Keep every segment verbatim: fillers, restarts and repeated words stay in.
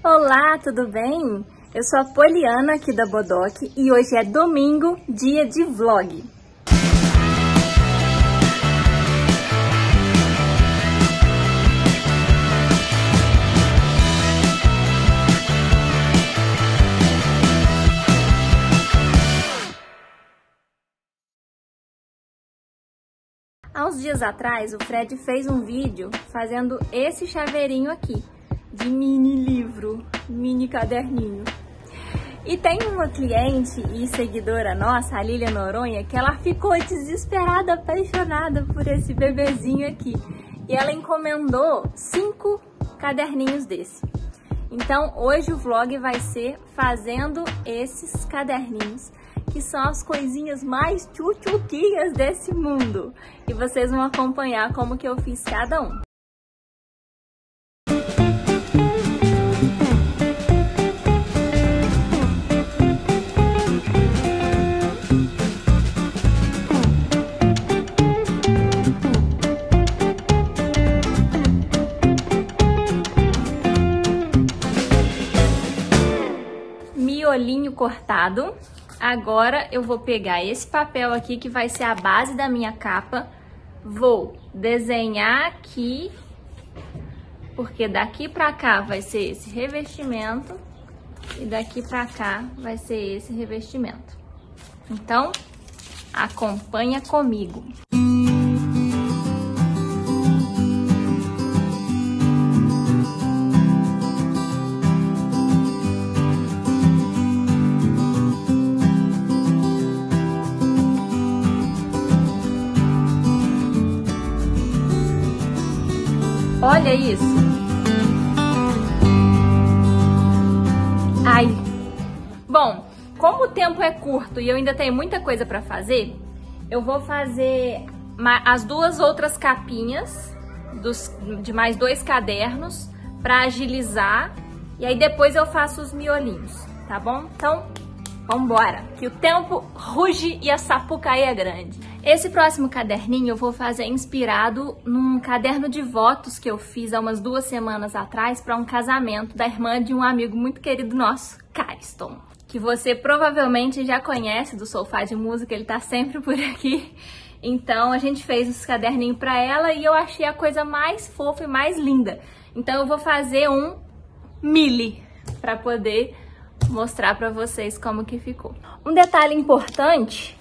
Olá, tudo bem? Eu sou a Poliana aqui da Bodoque e hoje é domingo, dia de vlog. Há uns dias atrás, o Fred fez um vídeo fazendo esse chaveirinho aqui, de mini livro, mini caderninho. E tem uma cliente e seguidora nossa, a Lília Noronha, que ela ficou desesperada, apaixonada por esse bebezinho aqui. E ela encomendou cinco caderninhos desse. Então, hoje o vlog vai ser fazendo esses caderninhos, que são as coisinhas mais tchutchuquinhas desse mundo. E vocês vão acompanhar como que eu fiz cada um. Miolinho cortado. Agora eu vou pegar esse papel aqui que vai ser a base da minha capa, vou desenhar aqui, porque daqui pra cá vai ser esse revestimento e daqui pra cá vai ser esse revestimento. Então, acompanha comigo. Olha isso! Ai! Bom, como o tempo é curto e eu ainda tenho muita coisa para fazer, eu vou fazer as duas outras capinhas dos, de mais dois cadernos para agilizar e aí depois eu faço os miolinhos, tá bom? Então, vambora, que o tempo ruge e a Sapucaí é grande. Esse próximo caderninho eu vou fazer inspirado num caderno de votos que eu fiz há umas duas semanas atrás para um casamento da irmã de um amigo muito querido nosso, Cariston, que você provavelmente já conhece do Sofá de Música, ele tá sempre por aqui. Então a gente fez esse caderninho para ela e eu achei a coisa mais fofa e mais linda. Então eu vou fazer um mili para poder mostrar para vocês como que ficou. Um detalhe importante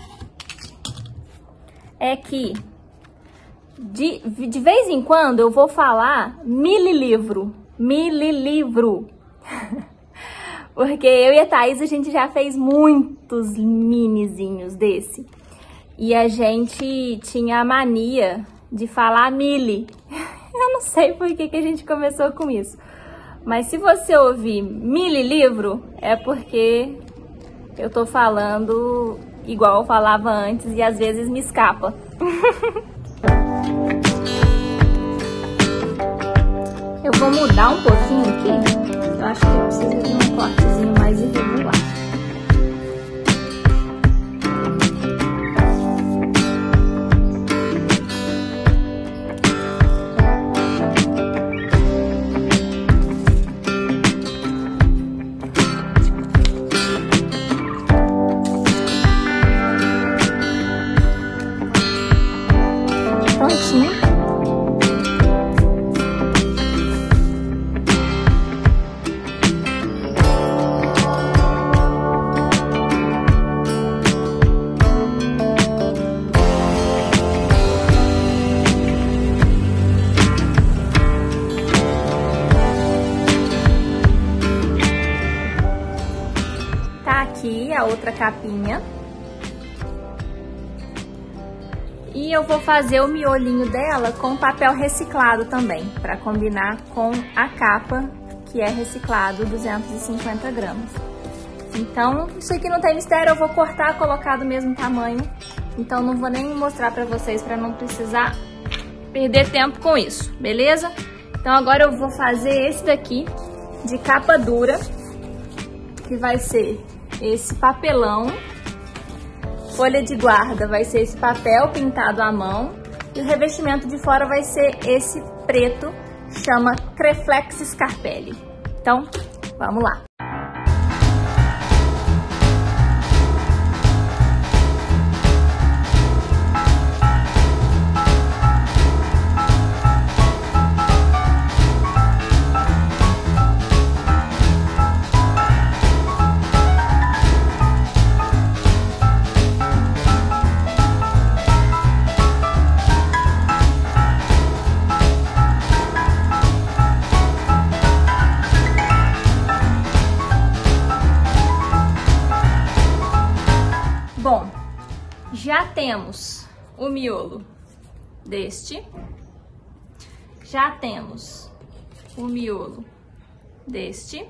é que de, de vez em quando eu vou falar mililivro, mililivro, porque eu e a Thaís a gente já fez muitos minizinhos desse e a gente tinha a mania de falar mili. Eu não sei por que, que a gente começou com isso, mas se você ouvir mililivro é porque eu tô falando igual eu falava antes e às vezes me escapa. Eu vou mudar um pouquinho aqui. Eu acho que eu preciso de um cortezinho mais irregular. Prontinho. Tá aqui a outra capinha. E eu vou fazer o miolinho dela com papel reciclado também, para combinar com a capa, que é reciclado duzentos e cinquenta gramas. Então, isso aqui não tem mistério, eu vou cortar, colocar do mesmo tamanho. Então, não vou nem mostrar para vocês, para não precisar perder tempo com isso, beleza? Então, agora eu vou fazer esse daqui, de capa dura, que vai ser esse papelão. Folha de guarda vai ser esse papel pintado à mão e o revestimento de fora vai ser esse preto, chama Creflex Scarpelli. Então, vamos lá. Bom, já temos o miolo deste, já temos o miolo deste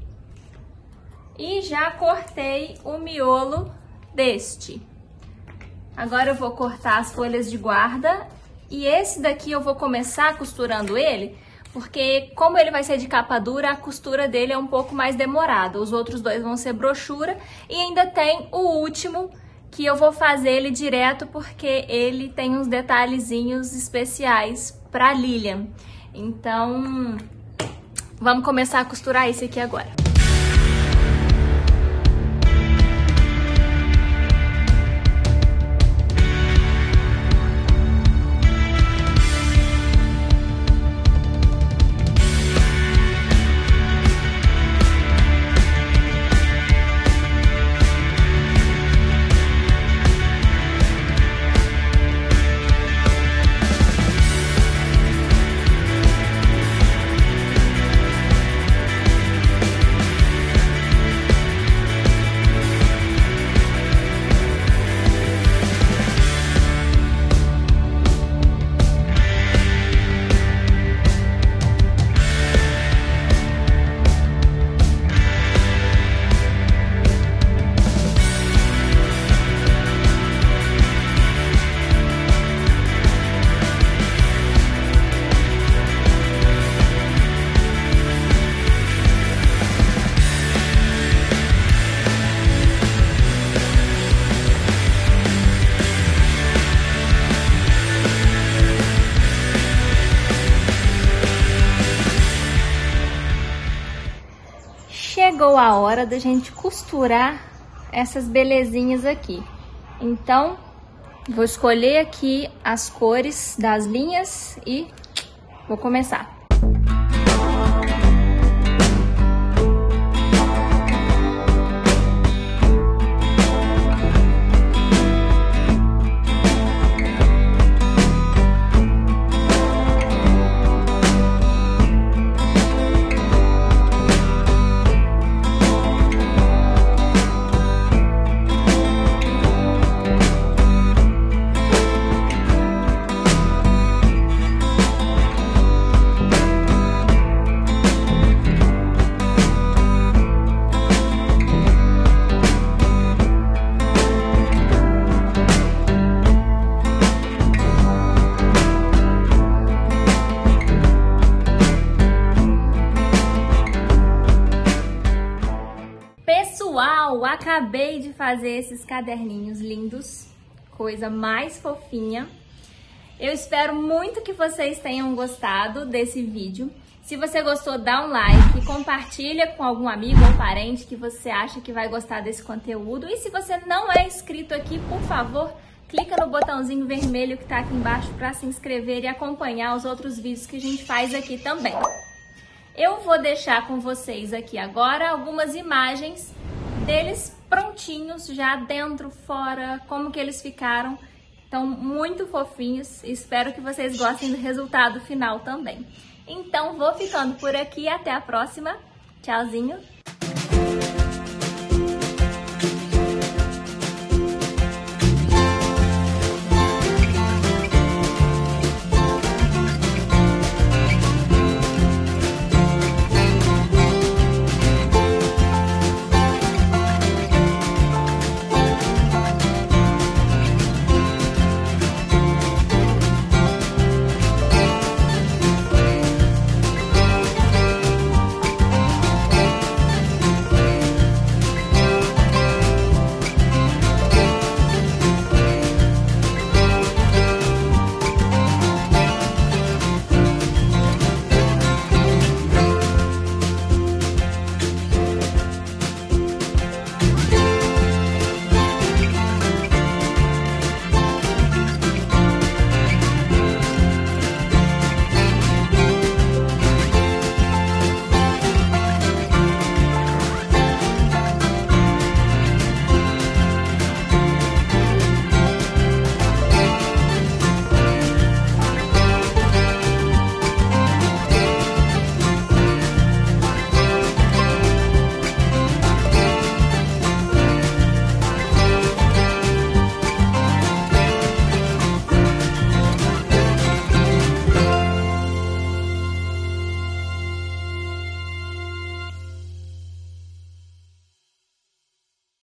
e já cortei o miolo deste. Agora eu vou cortar as folhas de guarda e esse daqui eu vou começar costurando ele, porque como ele vai ser de capa dura, a costura dele é um pouco mais demorada. Os outros dois vão ser brochura e ainda tem o último que eu vou fazer ele direto porque ele tem uns detalhezinhos especiais para Lilian. Então, vamos começar a costurar esse aqui agora. Chegou a hora da gente costurar essas belezinhas aqui. Então, vou escolher aqui as cores das linhas e vou começar. Pessoal, acabei de fazer esses caderninhos lindos, coisa mais fofinha. Eu espero muito que vocês tenham gostado desse vídeo. Se você gostou, dá um like, compartilha com algum amigo ou parente que você acha que vai gostar desse conteúdo. E se você não é inscrito aqui, por favor, clica no botãozinho vermelho que tá aqui embaixo para se inscrever e acompanhar os outros vídeos que a gente faz aqui também. Eu vou deixar com vocês aqui agora algumas imagens deles prontinhos, já dentro, fora, como que eles ficaram. Então, muito fofinhos. Espero que vocês gostem do resultado final também. Então, vou ficando por aqui. Até a próxima. Tchauzinho.